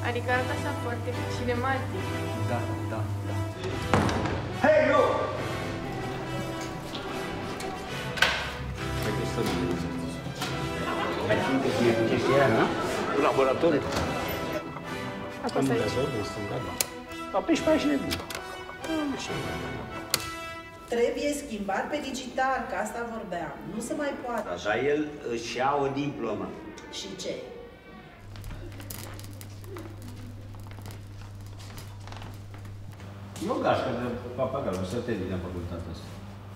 Adică arată așa foarte cinematic. Da. Hei, nu! Mai simte că e chestia aia, nu? Laborator. Asta e aici. La 14 ani și nebun. Trebuie schimbat pe digital, că asta vorbeam. Nu se mai poate. Așa el își ia o diplomă. Și ce? E o gașcă de papagal, o să termin la facultatea asta.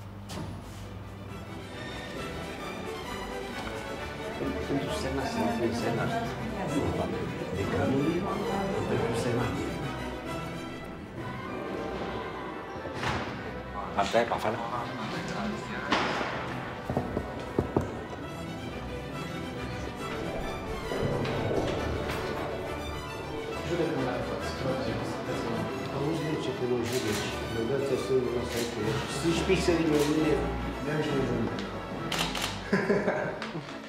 Pentru senat, să fie senat. Decanul pentru senat. Partea aia, afară? Judecă-mă la față. Auzi, nu ce că mă judeci. Mă dați așa în asta aici. Zici pixelii mele, mi-am și